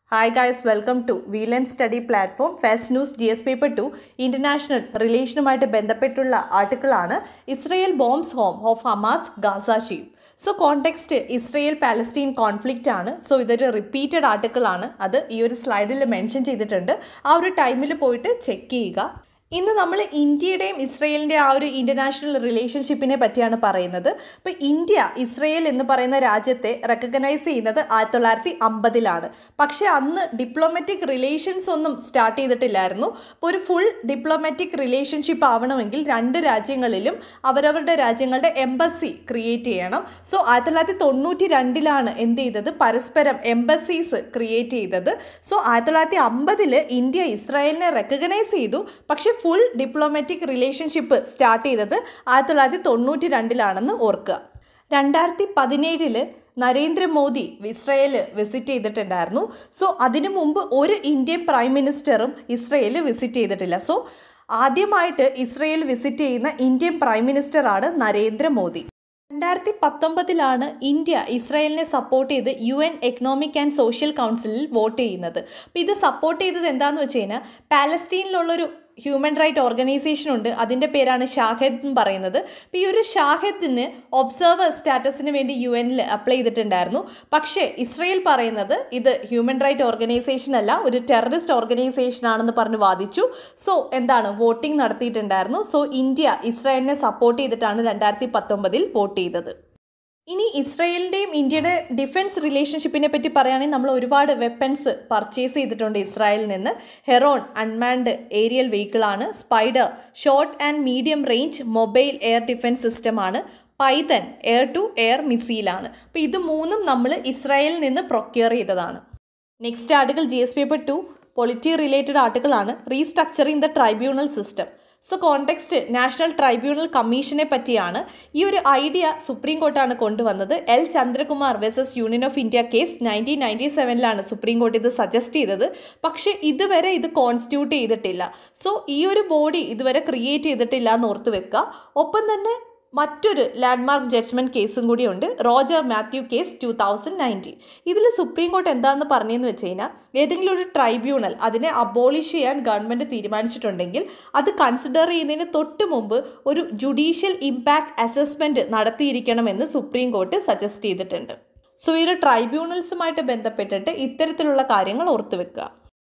Hi guys, welcome to WELEARNZ study platform Fast News GS paper 2 International Relationuമായിട്ട് ബന്ധപ്പെട്ടുള്ള ആർട്ടിക്കിളാണ് Israel bombs home of Hamas Gaza chief. So context Israel Palestine conflict ആണ്. So ഇതൊരു repeated ആർട്ടിക്കിളാണ്. അത് ഈ ഒരു സ്ലൈഡിൽ മെൻഷൻ ചെയ്തിട്ടുണ്ട്. ആ ഒരു ടൈമിൽ പോയിട്ട് ചെക്ക് ചെയ്യുക. ഇന്ന് നമ്മൾ ഇന്ത്യയുടെയും ഇസ്രയേലിൻ്റെ ആ ഒരു ഇൻ്റർനാഷണൽ റിലേഷൻഷിപ്പിനെ പറ്റിയാണ് പറയുന്നത്. അപ്പോൾ ഇന്ത്യ ഇസ്രയേൽ എന്ന് പറയുന്ന രാജ്യത്തെ റെക്കഗ്നൈസ് ചെയ്യുന്നത് 1950-ലാണ്. പക്ഷേ അന്ന് ഡിപ്ലോമാറ്റിക് റിലേഷൻസ് ഒന്നും സ്റ്റാർട്ട് ചെയ്തിട്ടില്ലായിരുന്നു. അപ്പോൾ ഒരു ഫുൾ ഡിപ്ലോമാറ്റിക് റിലേഷൻഷിപ്പ് ആവണമെങ്കിൽ രണ്ട് രാജ്യങ്ങളിലും അവരവരുടെ രാജ്യങ്ങളുടെ എംബസി ക്രിയേറ്റ് ചെയ്യണം. സോ 1992-ലാണ് എന്ത് ചെയ്തത്, പരസ്പരം എംബസീസ് ക്രിയേറ്റ് ചെയ്തത്. സോ 1950 ഇന്ത്യ ഇസ്രായേലിനെ റെക്കഗ്നൈസ് ചെയ്തു. പക്ഷേ ഫുൾ ഡിപ്ലോമാറ്റിക് റിലേഷൻഷിപ്പ് സ്റ്റാർട്ട് ചെയ്തത് 1992-ലാണെന്ന് ഓർക്കുക. 2017 നരേന്ദ്രമോദി ഇസ്രയേൽ വിസിറ്റ് ചെയ്തിട്ടുണ്ടായിരുന്നു. സോ അതിനു മുമ്പ് ഒരു ഇന്ത്യൻ പ്രൈം മിനിസ്റ്ററും ഇസ്രയേൽ വിസിറ്റ് ചെയ്തിട്ടില്ല. സോ ആദ്യമായിട്ട് ഇസ്രയേൽ വിസിറ്റ് ചെയ്യുന്ന ഇന്ത്യൻ പ്രൈം മിനിസ്റ്ററാണ് നരേന്ദ്രമോദി. 2019-ലാണ് ഇന്ത്യ ഇസ്രായേലിനെ സപ്പോർട്ട് ചെയ്ത് UN എക്കണോമിക് ആൻഡ് സോഷ്യൽ കൗൺസിലിൽ വോട്ട് ചെയ്യുന്നത്. അപ്പോൾ ഇത് സപ്പോർട്ട് ചെയ്തത് എന്താണെന്ന് വെച്ച് കഴിഞ്ഞാൽ, പാലസ്റ്റീനിലുള്ളൊരു ഹ്യൂമൻ റൈറ്റ് ഓർഗനൈസേഷൻ ഉണ്ട്, അതിൻ്റെ പേരാണ് ഷാഹിദ് എന്ന് പറയുന്നത്. അപ്പോൾ ഈ ഒരു ഷാഹിദിന് ഒബ്സർവർ സ്റ്റാറ്റസിന് വേണ്ടി UN അപ്ലൈ ചെയ്തിട്ടുണ്ടായിരുന്നു. പക്ഷേ ഇസ്രയേൽ പറയുന്നത് ഇത് ഹ്യൂമൻ റൈറ്റ് ഓർഗനൈസേഷൻ അല്ല, ഒരു ടെററിസ്റ്റ് ഓർഗനൈസേഷൻ ആണെന്ന് പറഞ്ഞ് വാദിച്ചു. സോ എന്താണ്, വോട്ടിംഗ് നടത്തിയിട്ടുണ്ടായിരുന്നു. സോ ഇന്ത്യ ഇസ്രായേലിനെ സപ്പോർട്ട് ചെയ്തിട്ടാണ് 2019 വോട്ട് ചെയ്തത്. ഇനി ഇസ്രയേലിൻ്റെയും ഇന്ത്യയുടെ ഡിഫൻസ് റിലേഷൻഷിപ്പിനെ പറ്റി പറയുകയാണെങ്കിൽ, നമ്മൾ ഒരുപാട് വെപ്പൺസ് പർച്ചേസ് ചെയ്തിട്ടുണ്ട് ഇസ്രായേലിൽ നിന്ന്. ഹെറോൺ അൺമാൻഡ് ഏരിയൽ വെഹിക്കിളാണ്. Spider short and medium range mobile air defence സിസ്റ്റമാണ്. പൈതൻ എയർ ടു എയർ മിസൈലാണ്. അപ്പോൾ ഇത് മൂന്നും നമ്മൾ ഇസ്രായേലിൽ നിന്ന് പ്രൊക്യൂർ ചെയ്തതാണ്. Next article GS paper 2 polity related ആർട്ടിക്കിളാണ്. Restructuring the tribunal system. So context national tribunal കമ്മീഷനെ പറ്റിയാണ്. ഈ ഒരു ഐഡിയ സുപ്രീം കോർട്ടാണ് കൊണ്ടുവന്നത്. L. Chandrakumar versus union of India case 1997-ലാണ് സുപ്രീം കോർട്ട് ഇത് സജസ്റ്റ് ചെയ്തത്. പക്ഷേ ഇതുവരെ ഇത് കോൺസ്റ്റിറ്റ്യൂട്ട് ചെയ്തിട്ടില്ല. സോ ഈ ഒരു ബോഡി ഇതുവരെ ക്രിയേറ്റ് ചെയ്തിട്ടില്ല എന്ന് ഓർത്ത് വെക്കുക. ഒപ്പം തന്നെ മറ്റൊരു ലാൻഡ്മാർക്ക് ജഡ്ജ്മെൻറ്റ് കേസും കൂടിയുണ്ട്, റോജർ മാത്യു കേസ് 2019. ഇതിൽ സുപ്രീം കോർട്ട് എന്താണെന്ന് പറഞ്ഞതെന്ന് വെച്ച് കഴിഞ്ഞാൽ, ഏതെങ്കിലും ഒരു ട്രൈബ്യൂണൽ അതിനെ അബോളിഷ് ചെയ്യാൻ ഗവൺമെൻറ് തീരുമാനിച്ചിട്ടുണ്ടെങ്കിൽ അത് കൺസിഡർ ചെയ്യുന്നതിന് തൊട്ട് മുമ്പ് ഒരു ജുഡീഷ്യൽ ഇമ്പാക്റ്റ് അസസ്മെൻറ്റ് നടത്തിയിരിക്കണമെന്ന് സുപ്രീം കോർട്ട് സജസ്റ്റ് ചെയ്തിട്ടുണ്ട്. സോ ഈ ഒരു ട്രൈബ്യൂണൽസുമായിട്ട് ബന്ധപ്പെട്ടിട്ട് ഇത്തരത്തിലുള്ള കാര്യങ്ങൾ ഓർത്ത് വെക്കുക.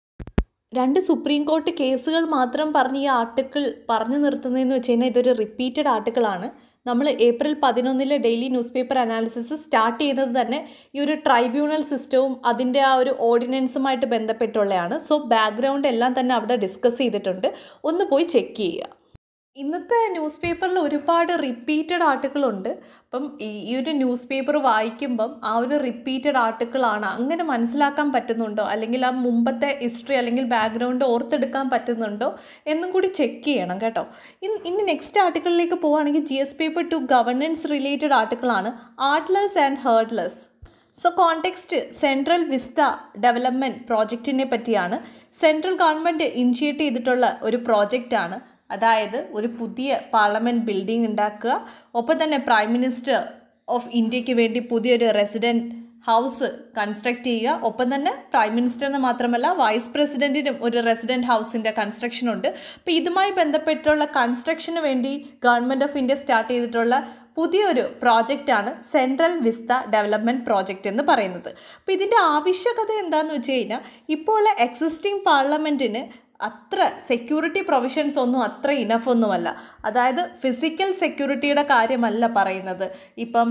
രണ്ട് സുപ്രീം കോർട്ട് കേസുകൾ മാത്രം പറഞ്ഞ് ഈ ആർട്ടിക്കിൾ പറഞ്ഞു നിർത്തുന്നതെന്ന് വെച്ച് കഴിഞ്ഞാൽ, ഇതൊരു റിപ്പീറ്റഡ് ആർട്ടിക്കിളാണ്. നമ്മൾ April 11 daily newspaper analysis start ചെയ്യുന്നത് തന്നെ ഈ ഒരു ട്രൈബ്യൂണൽ സിസ്റ്റവും അതിൻ്റെ ആ ഒരു ഓർഡിനൻസുമായിട്ട് ബന്ധപ്പെട്ടുള്ളതാണ്. സോ ബാക്ക്ഗ്രൗണ്ട് എല്ലാം തന്നെ അവിടെ ഡിസ്കസ് ചെയ്തിട്ടുണ്ട്. ഒന്ന് പോയി ചെക്ക് ചെയ്യുക. ഇന്നത്തെ ന്യൂസ് പേപ്പറിൽ ഒരുപാട് റിപ്പീറ്റഡ് ആർട്ടിക്കിളുണ്ട്. അപ്പം ഈ ഒരു ന്യൂസ് പേപ്പർ വായിക്കുമ്പം ആ ഒരു റിപ്പീറ്റഡ് ആർട്ടിക്കിളാണ് അങ്ങനെ മനസ്സിലാക്കാൻ പറ്റുന്നുണ്ടോ, അല്ലെങ്കിൽ ആ മുമ്പത്തെ ഹിസ്റ്ററി അല്ലെങ്കിൽ ബാക്ക്ഗ്രൗണ്ട് ഓർത്തെടുക്കാൻ പറ്റുന്നുണ്ടോ എന്നും കൂടി ചെക്ക് ചെയ്യണം കേട്ടോ. ഇനി നെക്സ്റ്റ് ആർട്ടിക്കിളിലേക്ക് പോവുകയാണെങ്കിൽ GS പേപ്പർ 2 ഗവർണൻസ് റിലേറ്റഡ് ആർട്ടിക്കിളാണ്. Artless and heartless. So context Central Vista development പ്രോജക്റ്റിനെ പറ്റിയാണ്. സെൻട്രൽ ഗവൺമെൻറ് ഇനിഷ്യേറ്റ് ചെയ്തിട്ടുള്ള ഒരു പ്രോജക്റ്റാണ്. അതായത് ഒരു പുതിയ പാർലമെൻറ്റ് ബിൽഡിംഗ് ഉണ്ടാക്കുക, ഒപ്പം തന്നെ പ്രൈം മിനിസ്റ്റർ ഓഫ് ഇന്ത്യക്ക് വേണ്ടി പുതിയൊരു റെസിഡൻറ്റ് ഹൗസ് കൺസ്ട്രക്റ്റ് ചെയ്യുക. ഒപ്പം തന്നെ പ്രൈം മിനിസ്റ്ററിന് മാത്രമല്ല വൈസ് പ്രസിഡൻറ്റിനും ഒരു റെസിഡൻറ്റ് ഹൗസിൻ്റെ കൺസ്ട്രക്ഷൻ ഉണ്ട്. അപ്പോൾ ഇതുമായി ബന്ധപ്പെട്ടുള്ള കൺസ്ട്രക്ഷന് വേണ്ടി ഗവൺമെൻറ് ഓഫ് ഇന്ത്യ സ്റ്റാർട്ട് ചെയ്തിട്ടുള്ള പുതിയൊരു പ്രോജക്റ്റാണ് സെൻട്രൽ വിസ്ത ഡെവലപ്മെൻറ്റ് പ്രോജക്റ്റ് എന്ന് പറയുന്നത്. അപ്പോൾ ഇതിൻ്റെ ആവശ്യകത എന്താണെന്ന് വെച്ച് കഴിഞ്ഞാൽ, ഇപ്പോൾ ഉള്ള എക്സിസ്റ്റിംഗ് പാർലമെൻറ്റിന് അത്ര സെക്യൂരിറ്റി പ്രൊവിഷൻസ് ഒന്നും അത്ര ഇനഫ് ഒന്നുമല്ല. അതായത് ഫിസിക്കൽ സെക്യൂരിറ്റിയുടെ കാര്യമല്ല പറയുന്നത്. ഇപ്പം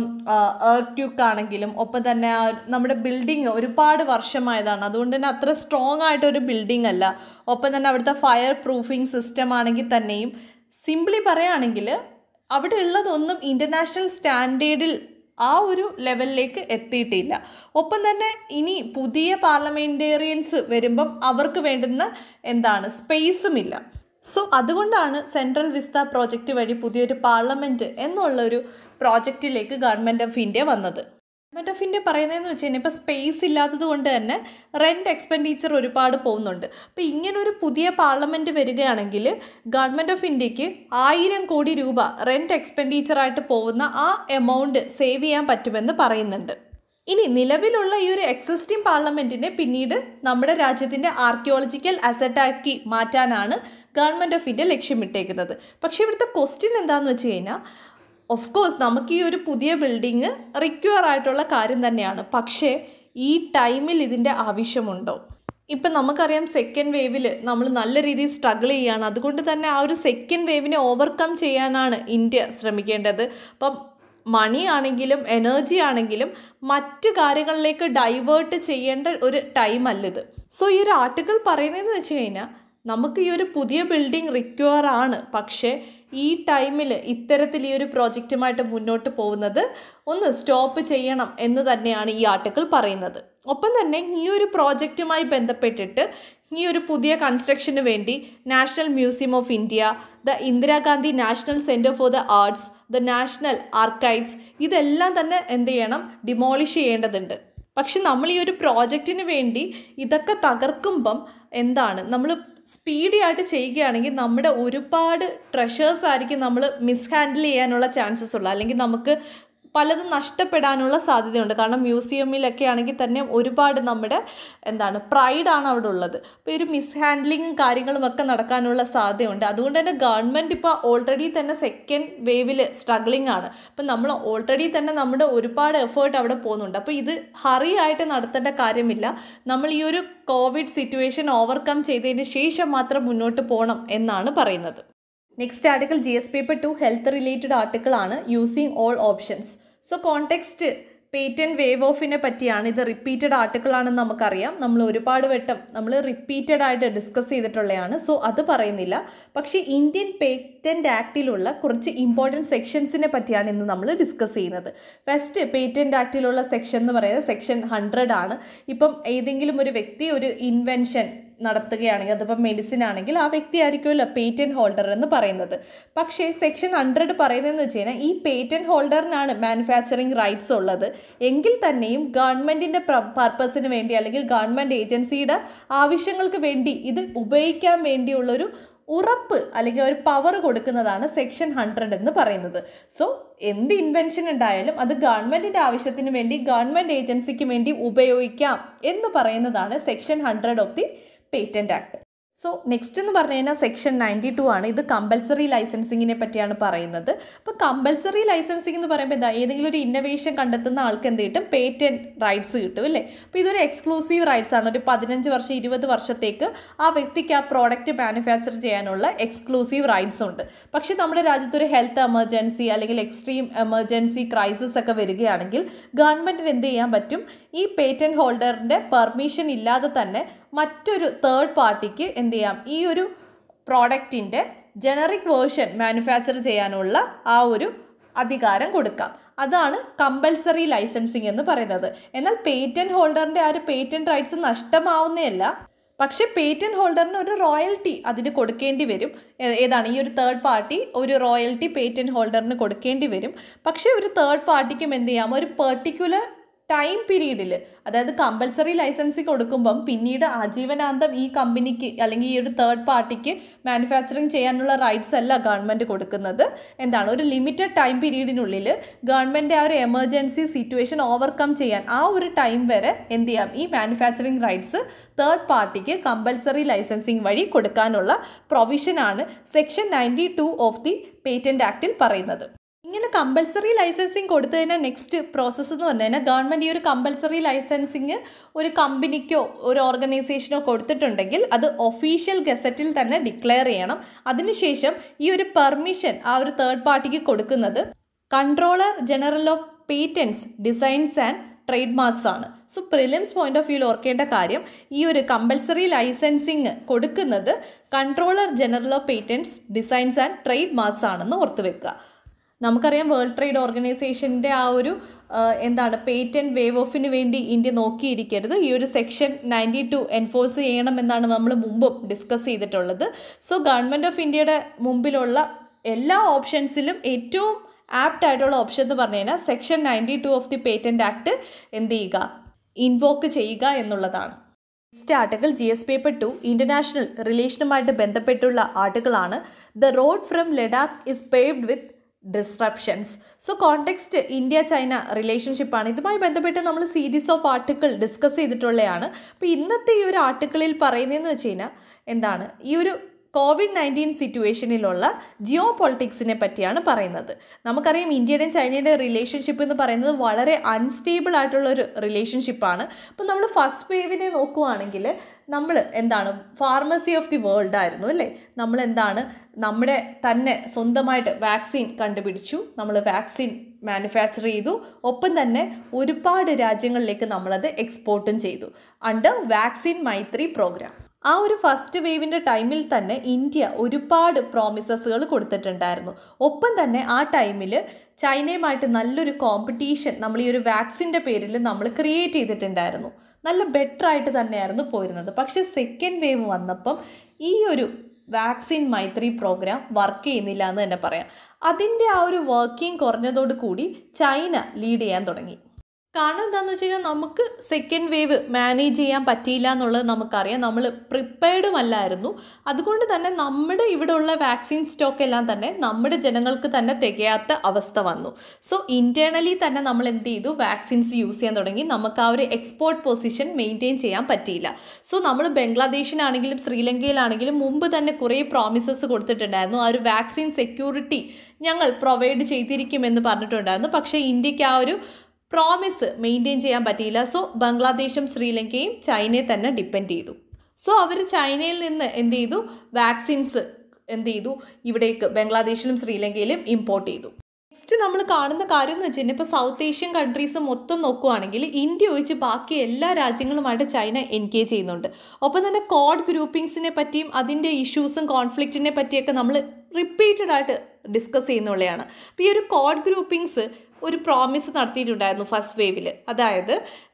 എർത്ത് ആണെങ്കിലും, ഒപ്പം തന്നെ നമ്മുടെ ബിൽഡിങ് ഒരുപാട് വർഷമായതാണ്, അതുകൊണ്ട് തന്നെ അത്ര സ്ട്രോങ് ആയിട്ടൊരു ബിൽഡിംഗ് അല്ല. ഒപ്പം തന്നെ അവിടുത്തെ ഫയർ പ്രൂഫിംഗ് സിസ്റ്റം ആണെങ്കിൽ തന്നെയും, സിംപ്ലി പറയുകയാണെങ്കിൽ അവിടെ ഉള്ളതൊന്നും ഇൻ്റർനാഷണൽ സ്റ്റാൻഡേർഡിൽ ആ ഒരു ലെവലിലേക്ക് എത്തിയിട്ടില്ല. ഒപ്പം തന്നെ ഇനി പുതിയ പാർലമെൻറ്റേറിയൻസ് വരുമ്പം അവർക്ക് വേണ്ടുന്ന സ്പേസും ഇല്ല. സോ അതുകൊണ്ടാണ് സെൻട്രൽ വിസ്ത പ്രോജക്റ്റ് വഴി പുതിയൊരു പാർലമെൻറ്റ് എന്നുള്ളൊരു പ്രോജക്റ്റിലേക്ക് ഗവൺമെൻറ് ഓഫ് ഇന്ത്യ വന്നത്. ഗവൺമെൻറ് ഓഫ് ഇന്ത്യ പറയുന്നതെന്ന് വെച്ച് കഴിഞ്ഞാൽ, ഇപ്പോൾ സ്പേസ് ഇല്ലാത്തത് കൊണ്ട് തന്നെ റെൻറ്റ് എക്സ്പെൻഡിച്ചർ ഒരുപാട് പോകുന്നുണ്ട്. അപ്പോൾ ഇങ്ങനൊരു പുതിയ പാർലമെൻറ്റ് വരികയാണെങ്കിൽ ഗവൺമെൻറ് ഓഫ് ഇന്ത്യക്ക് 1000 കോടി രൂപ റെൻറ്റ് എക്സ്പെൻഡിച്ചറായിട്ട് പോകുന്ന ആ എമൗണ്ട് സേവ് ചെയ്യാൻ പറ്റുമെന്ന് പറയുന്നുണ്ട്. ഇനി നിലവിലുള്ള ഈ ഒരു എക്സിസ്റ്റിംഗ് പാർലമെൻറ്റിനെ പിന്നീട് നമ്മുടെ രാജ്യത്തിൻ്റെ ആർക്കിയോളജിക്കൽ അസറ്റാക്കി മാറ്റാനാണ് ഗവൺമെൻറ് ഓഫ് ഇന്ത്യ ലക്ഷ്യമിട്ടേക്കുന്നത്. പക്ഷേ ഇവിടുത്തെ ക്വസ്റ്റ്യൻ എന്താണെന്ന് വെച്ച് കഴിഞ്ഞാൽ, ഓഫ് കോഴ്സ് നമുക്ക് ഈ ഒരു പുതിയ ബിൽഡിങ് റിക്വയർ ആയിട്ടുള്ള കാര്യം തന്നെയാണ്. പക്ഷേ ഈ ടൈമിൽ ഇതിൻ്റെ ആവശ്യമുണ്ടോ? ഇപ്പം നമുക്കറിയാം സെക്കൻഡ് വേവിൽ നമ്മൾ നല്ല രീതിയിൽ സ്ട്രഗിൾ ചെയ്യുകയാണ്. അതുകൊണ്ട് തന്നെ ആ ഒരു സെക്കൻഡ് വേവിനെ ഓവർകം ചെയ്യാനാണ് ഇന്ത്യ ശ്രമിക്കേണ്ടത്. അപ്പം മണി ആണെങ്കിലും എനർജി ആണെങ്കിലും മറ്റു കാര്യങ്ങളിലേക്ക് ഡൈവേർട്ട് ചെയ്യേണ്ട ഒരു ടൈം അല്ലിത്. സോ ഈ ഒരു ആർട്ടിക്കിൾ പറയുന്നതെന്ന് വെച്ച് കഴിഞ്ഞാൽ, നമുക്ക് ഈ ഒരു പുതിയ ബിൽഡിംഗ് റിക്വയർ ആണ്, പക്ഷേ ഈ ടൈമിൽ ഇത്തരത്തിൽ ഈ ഒരു പ്രോജക്റ്റുമായിട്ട് മുന്നോട്ട് പോകുന്നത് ഒന്ന് സ്റ്റോപ്പ് ചെയ്യണം എന്ന് തന്നെയാണ് ഈ ആർട്ടിക്കിൾ പറയുന്നത്. ഒപ്പം തന്നെ ഈ ഒരു പ്രോജക്റ്റുമായി ബന്ധപ്പെട്ടിട്ട് ഈ ഒരു പുതിയ കൺസ്ട്രക്ഷന് വേണ്ടി national museum of India, the Indira Gandhi national centre for the arts, the national archives, ഇതെല്ലാം തന്നെ എന്ത് ചെയ്യണം, ഡിമോളിഷ് ചെയ്യേണ്ടതുണ്ട്. പക്ഷെ നമ്മൾ ഈ ഒരു പ്രോജക്റ്റിന് വേണ്ടി ഇതൊക്കെ തകർക്കുമ്പം എന്താണ്, നമ്മൾ സ്പീഡി ആയിട്ട് ചെയ്യുകയാണെങ്കിൽ നമ്മുടെ ഒരുപാട് ട്രഷേഴ്സ് ആയിരിക്കും നമ്മൾ മിസ്ഹാൻഡിൽ ചെയ്യാനുള്ള ചാൻസസ് ഉള്ളത്, അല്ലെങ്കിൽ നമുക്ക് പലതും നഷ്ടപ്പെടാനുള്ള സാധ്യതയുണ്ട്. കാരണം മ്യൂസിയമിലൊക്കെ ആണെങ്കിൽ തന്നെ ഒരുപാട് നമ്മുടെ പ്രൈഡാണ് അവിടെ ഉള്ളത്. അപ്പോൾ ഈ ഒരു മിസ്ഹാൻഡ്ലിങ്ങും കാര്യങ്ങളും ഒക്കെ നടക്കാനുള്ള സാധ്യതയുണ്ട്. അതുകൊണ്ട് തന്നെ ഗവൺമെൻറ് ഇപ്പോൾ ഓൾറെഡി തന്നെ സെക്കൻഡ് വേവിൽ സ്ട്രഗ്ലിംഗ് ആണ്. അപ്പം നമ്മൾ ഓൾറെഡി തന്നെ നമ്മുടെ ഒരുപാട് എഫേർട്ട് അവിടെ പോകുന്നുണ്ട്. അപ്പോൾ ഇത് ഹറി ആയിട്ട് നടത്തേണ്ട കാര്യമില്ല. നമ്മൾ ഈ ഒരു കോവിഡ് സിറ്റുവേഷൻ ഓവർകം ചെയ്തതിന് ശേഷം മാത്രം മുന്നോട്ട് പോകണം എന്നാണ് പറയുന്നത്. Next article GS paper 2 health related article ആണ്, using all options. So context patent wave ഓഫിനെ പറ്റിയാണ്. ഇത് റിപ്പീറ്റഡ് ആർട്ടിക്കിൾ ആണെന്ന് നമുക്കറിയാം. നമ്മൾ ഒരുപാട് വട്ടം റിപ്പീറ്റഡ് ആയിട്ട് ഡിസ്കസ് ചെയ്തിട്ടുള്ളതാണ്. സോ അത് പറയുന്നില്ല. പക്ഷേ ഇന്ത്യൻ പേറ്റൻറ്റ് ആക്റ്റിലുള്ള കുറച്ച് ഇമ്പോർട്ടൻറ്റ് സെക്ഷൻസിനെ പറ്റിയാണ് ഇന്ന് നമ്മൾ ഡിസ്കസ് ചെയ്യുന്നത്. ഫസ്റ്റ് പേറ്റൻറ്റ് ആക്റ്റിലുള്ള സെക്ഷൻ എന്ന് പറയുന്നത് സെക്ഷൻ 100 ആണ്. ഇപ്പം ഏതെങ്കിലും ഒരു വ്യക്തി ഒരു ഇൻവെൻഷൻ നടത്തുകയാണെങ്കിൽ, അതിപ്പം മെഡിസിൻ ആണെങ്കിൽ ആ വ്യക്തി ആയിരിക്കുമല്ലോ പേറ്റൻറ്റ് ഹോൾഡർ എന്ന് പറയുന്നത്. പക്ഷേ സെക്ഷൻ 100 പറയുന്നതെന്ന് വെച്ച് കഴിഞ്ഞാൽ, ഈ പേറ്റൻറ്റ് ഹോൾഡറിനാണ് മാനുഫാക്ചറിങ് റൈറ്റ്സ് ഉള്ളത് എങ്കിൽ തന്നെയും ഗവൺമെൻറ്റിൻ്റെ പർപ്പസിന് വേണ്ടി അല്ലെങ്കിൽ ഗവൺമെൻറ് ഏജൻസിയുടെ ആവശ്യങ്ങൾക്ക് വേണ്ടി ഇത് ഉപയോഗിക്കാൻ വേണ്ടിയുള്ളൊരു ഉറപ്പ് അല്ലെങ്കിൽ ഒരു പവർ കൊടുക്കുന്നതാണ് സെക്ഷൻ 100 എന്ന് പറയുന്നത്. സോ എന്ത് ഇൻവെൻഷൻ ഉണ്ടായാലും അത് ഗവൺമെൻറ്റിൻ്റെ ആവശ്യത്തിന് വേണ്ടി ഗവൺമെൻറ് ഏജൻസിക്ക് വേണ്ടി ഉപയോഗിക്കാം എന്ന് പറയുന്നതാണ് section 100 of the patent act. So next എന്ന് പറഞ്ഞു കഴിഞ്ഞാൽ സെക്ഷൻ 92 ആണ്. ഇത് കമ്പൽസറി ലൈസൻസിങ്ങിനെ പറ്റിയാണ് പറയുന്നത്. അപ്പോൾ കമ്പൽസറി ലൈസൻസിങ് എന്ന് പറയുമ്പോൾ എന്താ, ഏതെങ്കിലും ഒരു ഇന്നോവേഷൻ കണ്ടെത്തുന്ന ആൾക്ക് എന്ത് കിട്ടും, പേറ്റൻറ്റ് റൈറ്റ്സ് കിട്ടും അല്ലേ. അപ്പോൾ ഇതൊരു എക്സ്ക്ലൂസീവ് റൈറ്റ്സ് ആണ്. ഒരു 15 വർഷം 20 വർഷത്തേക്ക് ആ വ്യക്തിക്ക് ആ പ്രോഡക്റ്റ് മാനുഫാക്ചർ ചെയ്യാനുള്ള എക്സ്ക്ലൂസീവ് റൈറ്റ്സ് ഉണ്ട്. പക്ഷേ നമ്മുടെ രാജ്യത്തൊരു ഹെൽത്ത് എമർജൻസി അല്ലെങ്കിൽ എക്സ്ട്രീം എമർജൻസി ക്രൈസിസ് ഒക്കെ വരികയാണെങ്കിൽ ഗവൺമെൻറ്റിന് എന്ത് ചെയ്യാൻ പറ്റും, ഈ പേറ്റൻറ്റ് ഹോൾഡറിൻ്റെ പെർമിഷൻ ഇല്ലാതെ തന്നെ മറ്റൊരു തേർഡ് പാർട്ടിക്ക് എന്ത് ചെയ്യാം, ഈ ഒരു പ്രോഡക്റ്റിൻ്റെ ജനറിക് വേർഷൻ മാനുഫാക്ചർ ചെയ്യാനുള്ള ആ ഒരു അധികാരം കൊടുക്കാം. അതാണ് കമ്പൽസറി ലൈസൻസിങ് എന്ന് പറയുന്നത്. എന്നാൽ പേറ്റൻറ്റ് ഹോൾഡറിൻ്റെ ആ ഒരു പേറ്റൻറ്റ് റൈറ്റ്സ് നഷ്ടമാവുന്നതല്ല, പക്ഷേ പേറ്റൻറ്റ് ഹോൾഡറിന് ഒരു റോയൽറ്റി അതിന് കൊടുക്കേണ്ടി വരും. ഏതാണ്, ഈ ഒരു തേർഡ് പാർട്ടി ഒരു റോയൽറ്റി പേറ്റൻറ്റ് ഹോൾഡറിന് കൊടുക്കേണ്ടി വരും. പക്ഷേ ഒരു തേർഡ് പാർട്ടിക്കും എന്ത് ചെയ്യാം, ഒരു പെർട്ടിക്കുലർ ടൈം പീരീഡിൽ, അതായത് കമ്പൽസറി ലൈസൻസ് കൊടുക്കുമ്പം പിന്നീട് ആജീവനാന്തം ഈ കമ്പനിക്ക് അല്ലെങ്കിൽ ഈ ഒരു തേർഡ് പാർട്ടിക്ക് മാനുഫാക്ചറിങ് ചെയ്യാനുള്ള റൈറ്റ്സ് അല്ല ഗവൺമെൻറ് കൊടുക്കുന്നത്. ഒരു ലിമിറ്റഡ് ടൈം പീരീഡിനുള്ളിൽ ഗവൺമെൻറ് ആ ഒരു എമർജൻസി സിറ്റുവേഷൻ ഓവർകം ചെയ്യാൻ ആ ഒരു ടൈം വരെ എന്ത് ചെയ്യാം, ഈ മാനുഫാക്ചറിങ് റൈറ്റ്സ് തേർഡ് പാർട്ടിക്ക് കമ്പൽസറി ലൈസൻസിങ് വഴി കൊടുക്കാനുള്ള പ്രൊവിഷനാണ് സെക്ഷൻ 92 ഓഫ് ദി പേറ്റൻറ്റ് ആക്റ്റിൽ പറയുന്നത്. ഇങ്ങനെ കമ്പൽസറി ലൈസൻസിങ് കൊടുത്തു കഴിഞ്ഞാൽ നെക്സ്റ്റ് പ്രോസസ്സ് എന്ന് പറഞ്ഞു കഴിഞ്ഞാൽ, ഗവൺമെൻറ് ഈ ഒരു കമ്പൽസറി ലൈസൻസിങ് ഒരു കമ്പനിക്കോ ഒരു ഓർഗനൈസേഷനോ കൊടുത്തിട്ടുണ്ടെങ്കിൽ അത് ഒഫീഷ്യൽ ഗസറ്റിൽ തന്നെ ഡിക്ലെയർ ചെയ്യണം. അതിനുശേഷം ഈ ഒരു പെർമിഷൻ ആ ഒരു തേർഡ് പാർട്ടിക്ക് കൊടുക്കുന്നത് controller general of patents, designs and trademarks ആണ്. സോ പ്രിലിംസ് പോയിന്റ് ഓഫ് വ്യൂവിൽ ഓർക്കേണ്ട കാര്യം, ഈ ഒരു കമ്പൽസറി ലൈസൻസിങ് കൊടുക്കുന്നത് controller general of patents, designs and trademarks ആണെന്ന് ഓർത്ത് വെക്കുക. നമുക്കറിയാം വേൾഡ് ട്രേഡ് ഓർഗനൈസേഷൻ്റെ ആ ഒരു പേറ്റൻറ്റ് വേവ് ഓഫിന് വേണ്ടി ഇന്ത്യ നോക്കിയിരിക്കരുത്. ഈ ഒരു സെക്ഷൻ 92 എൻഫോഴ്സ് ചെയ്യണമെന്നാണ് നമ്മൾ മുമ്പും ഡിസ്കസ് ചെയ്തിട്ടുള്ളത്. സോ ഗവൺമെൻറ് ഓഫ് ഇന്ത്യയുടെ മുമ്പിലുള്ള എല്ലാ ഓപ്ഷൻസിലും ഏറ്റവും ആപ്റ്റ് ആയിട്ടുള്ള ഓപ്ഷൻ എന്ന് പറഞ്ഞു കഴിഞ്ഞാൽ section 92 of the patent act എന്ത് ചെയ്യുക, ഇൻവോക്ക് ചെയ്യുക എന്നുള്ളതാണ്. Next article GS paper 2 international റിലേഷനുമായിട്ട് ബന്ധപ്പെട്ടുള്ള ആർട്ടിക്കിളാണ്. The road from Ladakh is paved with disruptions. So context India China റിലേഷൻഷിപ്പാണ്. ഇതുമായി ബന്ധപ്പെട്ട് നമ്മൾ സീരീസ് ഓഫ് ആർട്ടിക്കിൾ ഡിസ്കസ് ചെയ്തിട്ടുള്ളതാണ്. അപ്പോൾ ഇന്നത്തെ ഈ ഒരു ആർട്ടിക്കിളിൽ പറയുന്നതെന്ന് വെച്ച് കഴിഞ്ഞാൽ എന്താണ്, ഈ ഒരു COVID-19 സിറ്റുവേഷനിലുള്ള ജിയോ പൊളിറ്റിക്സിനെ പറ്റിയാണ് പറയുന്നത്. നമുക്കറിയാം ഇന്ത്യയുടെയും ചൈനയുടെയും റിലേഷൻഷിപ്പ് എന്ന് പറയുന്നത് വളരെ അൺസ്റ്റേബിൾ ആയിട്ടുള്ളൊരു റിലേഷൻഷിപ്പാണ്. അപ്പോൾ നമ്മൾ ഫസ്റ്റ് വേവിനെ നോക്കുകയാണെങ്കിൽ നമ്മൾ എന്താണ് ഫാർമസി ഓഫ് ദി വേൾഡ് ആയിരുന്നു അല്ലേ. നമ്മൾ എന്താണ് നമ്മുടെ തന്നെ സ്വന്തമായിട്ട് വാക്സിൻ കണ്ടുപിടിച്ചു, നമ്മൾ വാക്സിൻ മാനുഫാക്ചർ ചെയ്തു, ഒപ്പം തന്നെ ഒരുപാട് രാജ്യങ്ങളിലേക്ക് നമ്മളത് എക്സ്പോർട്ടും ചെയ്തു അണ്ടർ വാക്സിൻ മൈത്രി പ്രോഗ്രാം. ആ ഒരു ഫസ്റ്റ് വേവിൻ്റെ ടൈമിൽ തന്നെ ഇന്ത്യ ഒരുപാട് പ്രോമിസസുകൾ കൊടുത്തിട്ടുണ്ടായിരുന്നു. ഒപ്പം തന്നെ ആ ടൈമിൽ ചൈനയുമായിട്ട് നല്ലൊരു കോമ്പറ്റീഷൻ നമ്മൾ ഈ ഒരു വാക്സിൻ്റെ പേരിൽ നമ്മൾ ക്രിയേറ്റ് ചെയ്തിട്ടുണ്ടായിരുന്നു. നല്ല ബെറ്റർ ആയിട്ട് തന്നെയായിരുന്നു പോയിരുന്നത്. പക്ഷേ സെക്കൻഡ് വേവ് വന്നപ്പം ഈ ഒരു വാക്സിൻ മൈത്രി പ്രോഗ്രാം വർക്ക് ചെയ്യുന്നില്ല എന്ന് തന്നെ പറയാം. അതിൻ്റെ ആ ഒരു വർക്കിംഗ് കുറഞ്ഞതോട് കൂടി ചൈന ലീഡ് ചെയ്യാൻ തുടങ്ങി. കാരണം എന്താണെന്ന് വെച്ച് കഴിഞ്ഞാൽ നമുക്ക് സെക്കൻഡ് വേവ് മാനേജ് ചെയ്യാൻ പറ്റിയില്ല എന്നുള്ളത് നമുക്കറിയാം. നമ്മൾ പ്രിപ്പയർഡും അല്ലായിരുന്നു. അതുകൊണ്ട് തന്നെ നമ്മുടെ ഇവിടെ ഉള്ള വാക്സിൻ സ്റ്റോക്ക് എല്ലാം തന്നെ നമ്മുടെ ജനങ്ങൾക്ക് തന്നെ തികയാത്ത അവസ്ഥ വന്നു. സോ ഇൻറ്റേർണലി തന്നെ നമ്മൾ എന്ത് ചെയ്തു, വാക്സിൻസ് യൂസ് ചെയ്യാൻ തുടങ്ങി. നമുക്ക് ആ ഒരു എക്സ്പോർട്ട് പൊസിഷൻ മെയിൻറ്റെയിൻ ചെയ്യാൻ പറ്റിയില്ല. സോ നമ്മൾ ബംഗ്ലാദേശിനാണെങ്കിലും ശ്രീലങ്കയിലാണെങ്കിലും മുമ്പ് തന്നെ കുറേ പ്രോമിസസ് കൊടുത്തിട്ടുണ്ടായിരുന്നു. ആ ഒരു വാക്സിൻ സെക്യൂരിറ്റി ഞങ്ങൾ പ്രൊവൈഡ് ചെയ്തിരിക്കുമെന്ന് പറഞ്ഞിട്ടുണ്ടായിരുന്നു. പക്ഷേ ഇന്ത്യക്ക് ആ ഒരു പ്രോമിസ് മെയിൻറ്റെയിൻ ചെയ്യാൻ പറ്റിയില്ല. സോ ബംഗ്ലാദേശും ശ്രീലങ്കയും ചൈനയെ തന്നെ ഡിപ്പെൻഡ് ചെയ്തു. സോ അവർ ചൈനയിൽ നിന്ന് എന്ത് ചെയ്തു, വാക്സിൻസ് എന്ത് ചെയ്തു ഇവിടേക്ക് ബംഗ്ലാദേശിലും ശ്രീലങ്കയിലും ഇമ്പോർട്ട് ചെയ്തു. നെക്സ്റ്റ് നമ്മൾ കാണുന്ന കാര്യം എന്ന് വെച്ച് കഴിഞ്ഞാൽ ഇപ്പോൾ സൗത്ത് ഏഷ്യൻ കൺട്രീസ് മൊത്തം നോക്കുകയാണെങ്കിൽ ഇന്ത്യ ഒഴിച്ച് ബാക്കി എല്ലാ രാജ്യങ്ങളുമായിട്ട് ചൈന എൻഗേജ് ചെയ്യുന്നുണ്ട്. ഒപ്പം തന്നെ കോഡ് ഗ്രൂപ്പിംഗ്സിനെ പറ്റിയും അതിൻ്റെ ഇഷ്യൂസും കോൺഫ്ലിക്റ്റിനെ പറ്റിയൊക്കെ നമ്മൾ റിപ്പീറ്റഡ് ആയിട്ട് ഡിസ്കസ് ചെയ്യുന്നുള്ളതാണ്. അപ്പോൾ ഈ ഒരു കോഡ് ഗ്രൂപ്പിംഗ്സ് ഒരു പ്രോമിസ് നടത്തിയിട്ടുണ്ടായിരുന്നു ഫസ്റ്റ് വേവിൽ. അതായത്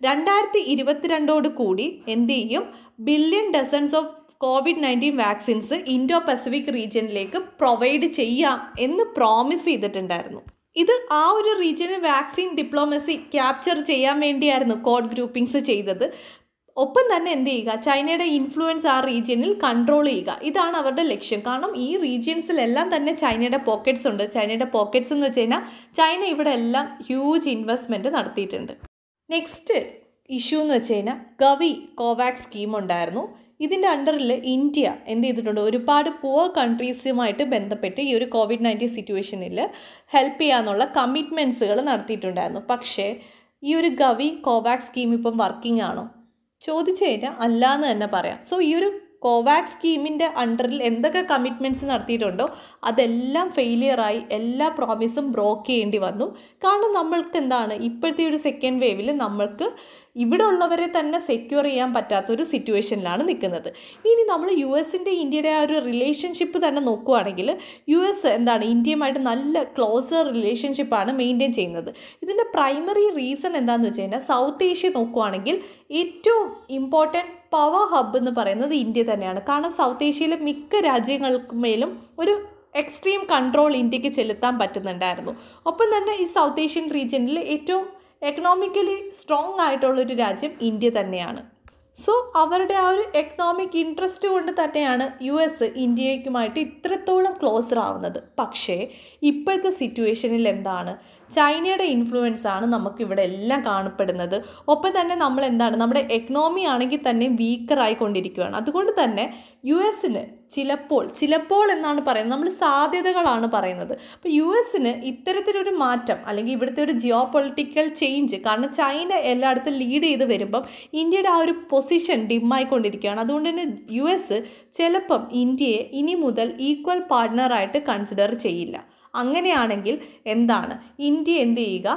2022 കൂടി എന്ത് ചെയ്യും, billion dozens of COVID-19 vaccines Indo Pacific റീജിയനിലേക്ക് പ്രൊവൈഡ് ചെയ്യാം എന്ന് പ്രോമിസ് ചെയ്തിട്ടുണ്ടായിരുന്നു. ഇത് ആ ഒരു റീജിയനിൽ വാക്സിൻ ഡിപ്ലോമസി ക്യാപ്ചർ ചെയ്യാൻ വേണ്ടിയായിരുന്നു കോഡ് ഗ്രൂപ്പിംഗ്സ് ചെയ്തത്. ഒപ്പം തന്നെ എന്ത് ചെയ്യുക, ചൈനയുടെ ഇൻഫ്ലുവൻസ് ആ റീജിയനിൽ കൺട്രോൾ ചെയ്യുക. ഇതാണ് അവരുടെ ലക്ഷ്യം. കാരണം ഈ റീജിയൻസിലെല്ലാം തന്നെ ചൈനയുടെ പോക്കറ്റ്സ് ഉണ്ട്. ചൈനയുടെ പോക്കറ്റ്സ് എന്ന് വെച്ച് കഴിഞ്ഞാൽ ചൈന ഇവിടെ എല്ലാം ഹ്യൂജ് ഇൻവെസ്റ്റ്മെൻറ്റ് നടത്തിയിട്ടുണ്ട്. നെക്സ്റ്റ് ഇഷ്യൂ എന്ന് വെച്ച് കഴിഞ്ഞാൽ ഗവി കോവാക്സ് സ്കീം ഉണ്ടായിരുന്നു. ഇതിൻ്റെ അണ്ടറിൽ ഇന്ത്യ എന്ത് ചെയ്തിട്ടുണ്ട്, ഒരുപാട് പുവർ കൺട്രീസുമായിട്ട് ബന്ധപ്പെട്ട് ഈ ഒരു COVID-19 സിറ്റുവേഷനിൽ ഹെൽപ്പ് ചെയ്യാനുള്ള കമ്മിറ്റ്മെൻറ്റ്സുകൾ നടത്തിയിട്ടുണ്ടായിരുന്നു. പക്ഷേ ഈ ഒരു ഗവി കോവാക്സ് സ്കീം ഇപ്പം വർക്കിംഗ് ആണോ ചോദിച്ചു കഴിഞ്ഞാൽ അല്ല എന്ന് തന്നെ പറയാം. സോ ഈ ഒരു കോവാക്സ് സ്കീമിൻ്റെ അണ്ടറിൽ എന്തൊക്കെ കമ്മിറ്റ്മെൻറ്റ്സ് നടത്തിയിട്ടുണ്ടോ അതെല്ലാം ഫെയിലിയറായി, എല്ലാ പ്രോമിസും ബ്രോക്ക് ചെയ്യേണ്ടി വന്നു. കാരണം നമ്മൾക്ക് എന്താണ് ഇപ്പോഴത്തെ ഒരു സെക്കൻഡ് വേവിൽ നമ്മൾക്ക് ഇവിടെ ഉള്ളവരെ തന്നെ സെക്യൂർ ചെയ്യാൻ പറ്റാത്തൊരു സിറ്റുവേഷനിലാണ് നിൽക്കുന്നത്. ഇനി നമ്മൾ US-ൻ്റെ ഇന്ത്യയുടെ ആ ഒരു റിലേഷൻഷിപ്പ് തന്നെ നോക്കുകയാണെങ്കിൽ US എന്താണ് ഇന്ത്യയുമായിട്ട് നല്ല ക്ലോസർ റിലേഷൻഷിപ്പാണ് മെയിൻറ്റെയിൻ ചെയ്യുന്നത്. ഇതിൻ്റെ പ്രൈമറി റീസൺ എന്താണെന്ന് വെച്ച് കഴിഞ്ഞാൽ സൗത്ത് ഏഷ്യ നോക്കുകയാണെങ്കിൽ ഏറ്റവും ഇമ്പോർട്ടൻറ്റ് പവർ ഹബ്ബ് എന്ന് പറയുന്നത് ഇന്ത്യ തന്നെയാണ്. കാരണം സൗത്ത് ഏഷ്യയിലെ മിക്ക രാജ്യങ്ങൾക്ക് മേലും ഒരു എക്സ്ട്രീം കൺട്രോൾ ഇന്ത്യക്ക് ചെലുത്താൻ പറ്റുന്നുണ്ടായിരുന്നു. ഒപ്പം തന്നെ ഈ സൗത്ത് ഏഷ്യൻ റീജിയനിൽ ഏറ്റവും എക്കണോമിക്കലി സ്ട്രോങ് ആയിട്ടുള്ളൊരു രാജ്യം ഇന്ത്യ തന്നെയാണ്. സോ അവരുടെ ആ ഒരു എക്കണോമിക് ഇൻട്രസ്റ്റ് കൊണ്ട് തന്നെയാണ് US ഇന്ത്യയുമായിട്ട് ഇത്രത്തോളം ക്ലോസർ ആവുന്നത്. പക്ഷേ ഇപ്പോഴത്തെ സിറ്റുവേഷനിൽ എന്താണ്, ചൈനയുടെ ഇൻഫ്ലുവൻസ് ആണ് നമുക്കിവിടെ എല്ലാം കാണപ്പെടുന്നത്. ഒപ്പം തന്നെ നമ്മൾ എന്താണ് നമ്മുടെ എക്കണോമി ആണെങ്കിൽ തന്നെ വീക്കറായിക്കൊണ്ടിരിക്കുകയാണ്. അതുകൊണ്ട് തന്നെ US-ന് ചിലപ്പോൾ എന്നാണ് പറയുന്നത്, നമ്മൾ സാധ്യതകളാണ് പറയുന്നത്. അപ്പോൾ US-ന് ഇത്തരത്തിലൊരു മാറ്റം അല്ലെങ്കിൽ ഇവിടുത്തെ ഒരു ജിയോ പൊളിറ്റിക്കൽ ചേഞ്ച്, കാരണം ചൈന എല്ലായിടത്തും ലീഡ് ചെയ്ത് വരുമ്പം ഇന്ത്യയുടെ ആ ഒരു പൊസിഷൻ ഡിമ്മായിക്കൊണ്ടിരിക്കുകയാണ്. അതുകൊണ്ട് തന്നെ US ചിലപ്പം ഇന്ത്യയെ ഇനി മുതൽ ഈക്വൽ പാർട്ട്ണറായിട്ട് കൺസിഡർ ചെയ്യില്ല. അങ്ങനെയാണെങ്കിൽ എന്താണ് ഇന്ത്യ എന്ത് ചെയ്യുക,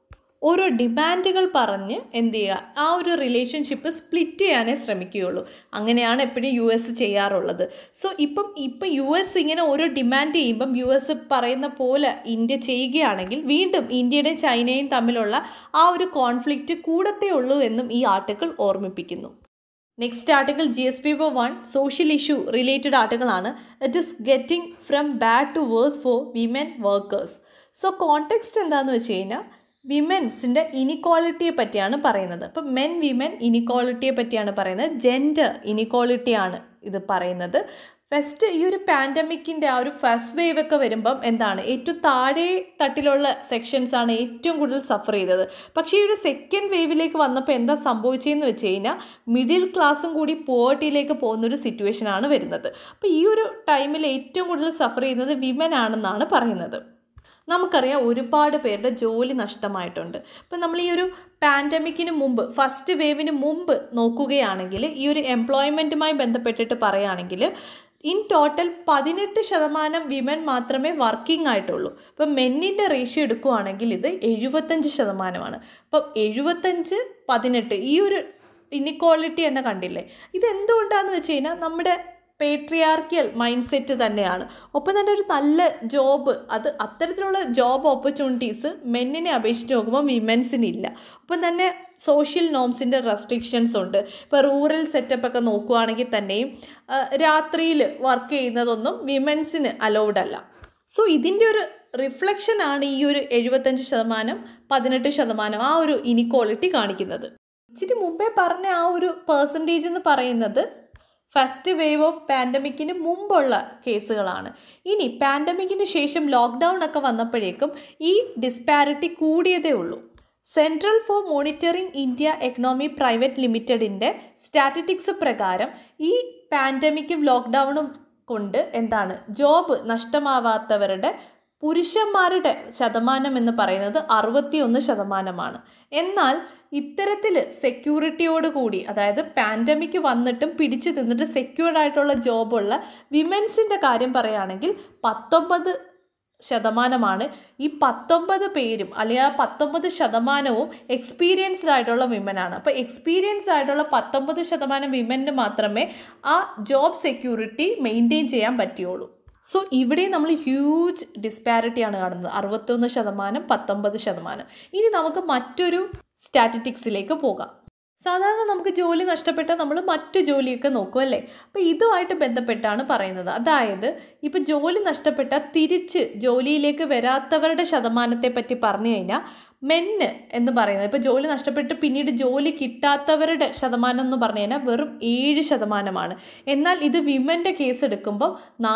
ഓരോ ഡിമാൻഡുകൾ പറഞ്ഞ് എന്ത് ചെയ്യുക, ആ ഒരു റിലേഷൻഷിപ്പ് സ്പ്ലിറ്റ് ചെയ്യാനേ ശ്രമിക്കുകയുള്ളൂ. അങ്ങനെയാണ് എപ്പോഴും US ചെയ്യാറുള്ളത്. സോ ഇപ്പം US ഇങ്ങനെ ഓരോ ഡിമാൻഡ് ചെയ്യുമ്പം US പറയുന്ന പോലെ ഇന്ത്യ ചെയ്യുകയാണെങ്കിൽ വീണ്ടും ഇന്ത്യയുടെയും ചൈനയും തമ്മിലുള്ള ആ ഒരു കോൺഫ്ലിക്റ്റ് കൂടത്തേ ഉള്ളൂ എന്നും ഈ ആർട്ടിക്കിൾ ഓർമ്മിപ്പിക്കുന്നു. Next article GSPFO 1 social issue related ആർട്ടിക്കിളാണ്. It is getting from bad to worse for women workers. So context എന്താണെന്ന് വെച്ച് കഴിഞ്ഞാൽ വിമൻസിൻ്റെ ഇനിക്വാളിറ്റിയെ പറ്റിയാണ് പറയുന്നത്. അപ്പം വിമൻ ഇനിക്വാളിറ്റിയെ പറ്റിയാണ് പറയുന്നത്. ജെൻഡർ ഇനിക്വാളിറ്റിയാണ് ഇത് പറയുന്നത്. ഫസ്റ്റ് ഈ ഒരു പാൻഡമിക്കിൻ്റെ ആ ഒരു ഫസ്റ്റ് വേവ് ഒക്കെ വരുമ്പം എന്താണ് ഏറ്റവും താഴെ തട്ടിലുള്ള സെക്ഷൻസാണ് ഏറ്റവും കൂടുതൽ സഫർ ചെയ്തത്. പക്ഷേ ഈ ഒരു സെക്കൻഡ് വേവിലേക്ക് വന്നപ്പോൾ എന്താ സംഭവിച്ചതെന്ന് വെച്ച് കഴിഞ്ഞാൽ മിഡിൽ ക്ലാസ്സും കൂടി പോവർട്ടിയിലേക്ക് പോകുന്നൊരു സിറ്റുവേഷനാണ് വരുന്നത്. അപ്പോൾ ഈ ഒരു ടൈമിൽ ഏറ്റവും കൂടുതൽ സഫർ ചെയ്യുന്നത് വിമൻ ആണെന്നാണ് പറയുന്നത്. നമുക്കറിയാം ഒരുപാട് പേരുടെ ജോലി നഷ്ടമായിട്ടുണ്ട്. ഇപ്പം നമ്മൾ ഈ ഒരു പാൻഡമിക്കിന് മുമ്പ് ഫസ്റ്റ് വേവിന് മുമ്പ് നോക്കുകയാണെങ്കിൽ ഈ ഒരു എംപ്ലോയ്മെൻറ്റുമായി ബന്ധപ്പെട്ടിട്ട് പറയുകയാണെങ്കിൽ ഇൻ ടോട്ടൽ 18% വിമൻ മാത്രമേ വർക്കിംഗ് ആയിട്ടുള്ളൂ. ഇപ്പം മെന്നിൻ്റെ റേഷ്യോ എടുക്കുകയാണെങ്കിൽ ഇത് 75%. അപ്പം 75-18 ഈ ഒരു ഇനിക്വാളിറ്റി തന്നെ കണ്ടില്ലേ. ഇതെന്തുകൊണ്ടാണെന്ന് വെച്ച് കഴിഞ്ഞാൽ നമ്മുടെ പേട്രിയാർക്കിയൽ മൈൻഡ് സെറ്റ് തന്നെയാണ്. ഒപ്പം തന്നെ ഒരു നല്ല ജോബ്, അത് അത്തരത്തിലുള്ള ജോബ് ഓപ്പർച്യൂണിറ്റീസ് മെന്നിനെ അപേക്ഷിച്ച് നോക്കുമ്പോൾ വിമൻസിനില്ല. ഒപ്പം തന്നെ സോഷ്യൽ നോംസിൻ്റെ റെസ്ട്രിക്ഷൻസ് ഉണ്ട്. ഇപ്പോൾ റൂറൽ സെറ്റപ്പൊക്കെ നോക്കുകയാണെങ്കിൽ തന്നെയും രാത്രിയിൽ വർക്ക് ചെയ്യുന്നതൊന്നും വിമൻസിന് അലൗഡ് അല്ല. സോ ഇതിൻ്റെ ഒരു റിഫ്ലക്ഷനാണ് ഈ ഒരു 75%-18% ആ ഒരു ഇനിക്വാളിറ്റി കാണിക്കുന്നത്. ഇച്ചിരി മുമ്പേ പറഞ്ഞ ആ ഒരു പെർസെൻറ്റേജ് എന്ന് പറയുന്നത് ഫസ്റ്റ് വേവ് ഓഫ് പാൻഡമിക്കിന് മുമ്പുള്ള കേസുകളാണ്. ഇനി പാൻഡമിക്കിന് ശേഷം ലോക്ക്ഡൗൺ ഒക്കെ വന്നപ്പോഴേക്കും ഈ ഡിസ്പാരിറ്റി കൂടിയതേ ഉള്ളൂ. Centre for monitoring India economy private ലിമിറ്റഡിൻ്റെ സ്റ്റാറ്റിസ്റ്റിക്സ് പ്രകാരം ഈ പാൻഡമിക്കും ലോക്ക്ഡൗണും കൊണ്ട് എന്താണ് ജോബ് നഷ്ടമാവാത്തവരുടെ പുരുഷന്മാരുടെ ശതമാനം എന്ന് പറയുന്നത് 61%. എന്നാൽ ഇത്തരത്തിൽ സെക്യൂരിറ്റിയോട് കൂടി, അതായത് പാൻഡമിക് വന്നിട്ടും പിടിച്ചു നിന്നിട്ട് സെക്യൂർഡ് ആയിട്ടുള്ള ജോബുള്ള വിമൻസിൻ്റെ കാര്യം പറയുകയാണെങ്കിൽ 19%. ഈ 19 പേരും അല്ലെങ്കിൽ ആ 19% എക്സ്പീരിയൻസ്ഡ് ആയിട്ടുള്ള വിമനാണ്. അപ്പോൾ എക്സ്പീരിയൻസ്ഡ് ആയിട്ടുള്ള 19% വിമന് മാത്രമേ ആ ജോബ് സെക്യൂരിറ്റി മെയിൻറ്റെയിൻ ചെയ്യാൻ പറ്റുകയുള്ളൂ. സോ ഇവിടെ നമ്മൾ ഹ്യൂജ് ഡിസ്പാരിറ്റിയാണ് കാണുന്നത്, 61%, 19%. ഇനി നമുക്ക് മറ്റൊരു സ്റ്റാറ്റിസ്റ്റിക്സിലേക്ക് പോകാം. സാധാരണ നമുക്ക് ജോലി നഷ്ടപ്പെട്ടാൽ നമ്മൾ മറ്റു ജോലിയൊക്കെ നോക്കും അല്ലേ. അപ്പോൾ ഇതുമായിട്ട് ബന്ധപ്പെട്ടാണ് പറയുന്നത്. അതായത് ഇപ്പോൾ ജോലി നഷ്ടപ്പെട്ടാൽ തിരിച്ച് ജോലിയിലേക്ക് വരാത്തവരുടെ ശതമാനത്തെ പറ്റി പറഞ്ഞു കഴിഞ്ഞാൽ മെന്ന് എന്ന് പറയുന്നത്, ഇപ്പോൾ ജോലി നഷ്ടപ്പെട്ട് പിന്നീട് ജോലി കിട്ടാത്തവരുടെ ശതമാനം എന്ന് പറഞ്ഞു കഴിഞ്ഞാൽ വെറും 7%. എന്നാൽ ഇത് വിമൻ്റെ കേസ് എടുക്കുമ്പോൾ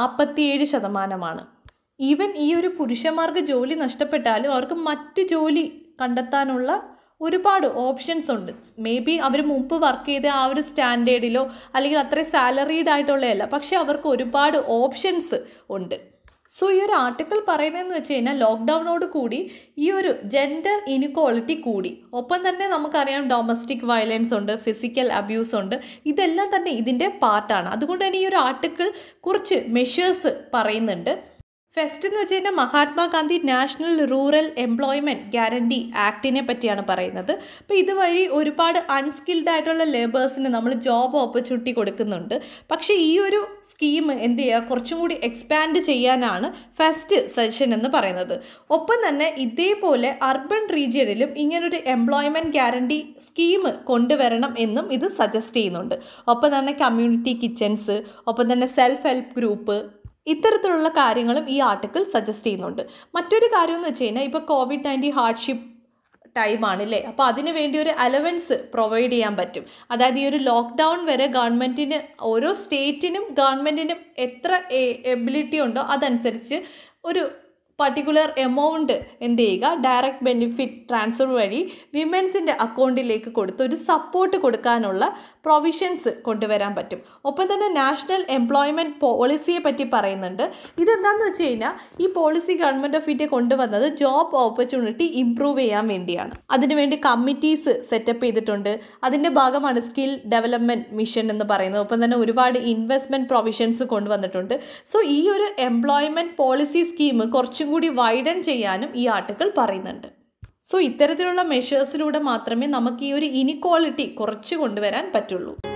47%. ഈവൻ ഈ ഒരു പുരുഷന്മാർക്ക് ജോലി നഷ്ടപ്പെട്ടാലും അവർക്ക് മറ്റ് ജോലി കണ്ടെത്താനുള്ള ഒരുപാട് ഓപ്ഷൻസ് ഉണ്ട്. മേ ബി അവർ മുമ്പ് വർക്ക് ചെയ്ത ആ ഒരു സ്റ്റാൻഡേർഡിലോ അല്ലെങ്കിൽ അത്രയും സാലറീഡ് ആയിട്ടുള്ളതല്ല, പക്ഷേ അവർക്ക് ഒരുപാട് ഓപ്ഷൻസ് ഉണ്ട്. സോ ഈ ഒരു ആർട്ടിക്കിൾ പറയുന്നതെന്ന് വെച്ച് കഴിഞ്ഞാൽ ലോക്ക്ഡൗണോട് കൂടി ഈ ഒരു ജെൻഡർ ഇനിക്വാളിറ്റി കൂടി. ഒപ്പം തന്നെ നമുക്കറിയാം ഡൊമസ്റ്റിക് വയലൻസ് ഉണ്ട്, ഫിസിക്കൽ അബ്യൂസ് ഉണ്ട്. ഇതെല്ലാം തന്നെ ഇതിൻ്റെ പാർട്ടാണ്. അതുകൊണ്ട് തന്നെ ഈ ഒരു ആർട്ടിക്കിൾ കുറച്ച് മെഷേഴ്സ് പറയുന്നുണ്ട്. ഫസ്റ്റ് എന്ന് വെച്ച് കഴിഞ്ഞാൽ Mahatma Gandhi national rural employment guarantee ആക്ടിനെ പറ്റിയാണ് പറയുന്നത്. അപ്പോൾ ഇതുവഴി ഒരുപാട് അൺസ്കിൽഡ് ആയിട്ടുള്ള ലേബേഴ്സിന് നമ്മൾ ജോബ് ഓപ്പർച്യൂണിറ്റി കൊടുക്കുന്നുണ്ട്. പക്ഷേ ഈ ഒരു സ്കീം എന്ത് ചെയ്യുക, കുറച്ചും കൂടി എക്സ്പാൻഡ് ചെയ്യാനാണ് ഫസ്റ്റ് സജഷൻ എന്ന് പറയുന്നത്. ഒപ്പം തന്നെ ഇതേപോലെ അർബൻ റീജിയണിലും ഇങ്ങനൊരു എംപ്ലോയ്മെൻറ്റ് ഗ്യാരണ്ടി സ്കീം കൊണ്ടുവരണം എന്നും ഇത് സജസ്റ്റ് ചെയ്യുന്നുണ്ട്. ഒപ്പം തന്നെ കമ്മ്യൂണിറ്റി കിച്ചൺസ്, ഒപ്പം തന്നെ സെൽഫ് ഹെൽപ്പ് ഗ്രൂപ്പ്, ഇത്തരത്തിലുള്ള കാര്യങ്ങളും ഈ ആർട്ടിക്കിൾ സജസ്റ്റ് ചെയ്യുന്നുണ്ട്. മറ്റൊരു കാര്യം എന്ന് വെച്ച് കഴിഞ്ഞാൽ ഇപ്പോൾ COVID-19 ഹാർഡ്ഷിപ്പ് ടൈമാണല്ലേ, അപ്പോൾ അതിന് വേണ്ടി ഒരു അലവൻസ് പ്രൊവൈഡ് ചെയ്യാൻ പറ്റും. അതായത് ഈ ഒരു ലോക്ക്ഡൗൺ വരെ ഗവൺമെൻറ്റിന്, ഓരോ സ്റ്റേറ്റിനും ഗവൺമെൻറ്റിനും എത്ര എബിലിറ്റി ഉണ്ടോ അതനുസരിച്ച് ഒരു പർട്ടിക്കുലർ എമൗണ്ട് എന്ത് ചെയ്യുക, ഡയറക്റ്റ് ബെനിഫിറ്റ് ട്രാൻസ്ഫർ വഴി വിമൻസിൻ്റെ അക്കൗണ്ടിലേക്ക് കൊടുത്ത് ഒരു സപ്പോർട്ട് കൊടുക്കാനുള്ള പ്രൊവിഷൻസ് കൊണ്ടുവരാൻ പറ്റും. ഒപ്പം തന്നെ നാഷണൽ എംപ്ലോയ്മെൻറ്റ് പോളിസിയെ പറ്റി പറയുന്നുണ്ട്. ഇതെന്താണെന്ന് വെച്ച് കഴിഞ്ഞാൽ ഈ പോളിസി ഗവൺമെൻറ് ഓഫ് ഇന്ത്യ കൊണ്ടുവന്നത് ജോബ് ഓപ്പർച്യൂണിറ്റി ഇംപ്രൂവ് ചെയ്യാൻ വേണ്ടിയാണ്. അതിനുവേണ്ടി കമ്മിറ്റീസ് സെറ്റപ്പ് ചെയ്തിട്ടുണ്ട്. അതിൻ്റെ ഭാഗമാണ് സ്കിൽ ഡെവലപ്മെൻറ്റ് മിഷൻ എന്ന് പറയുന്നത്. ഒപ്പം തന്നെ ഒരുപാട് ഇൻവെസ്റ്റ്മെൻറ്റ് പ്രൊവിഷൻസ് കൊണ്ടുവന്നിട്ടുണ്ട്. സോ ഈ ഒരു എംപ്ലോയ്മെൻറ്റ് പോളിസി സ്കീം കുറച്ചും കൂടി വൈഡൻ ചെയ്യാനും ഈ ആർട്ടിക്കിൾ പറയുന്നുണ്ട്. സോ ഇത്തരത്തിലുള്ള മെഷേഴ്സിലൂടെ മാത്രമേ നമുക്ക് ഈ ഒരു ഇനിക്വാളിറ്റി കുറച്ച് കൊണ്ടുവരാൻ പറ്റുള്ളൂ.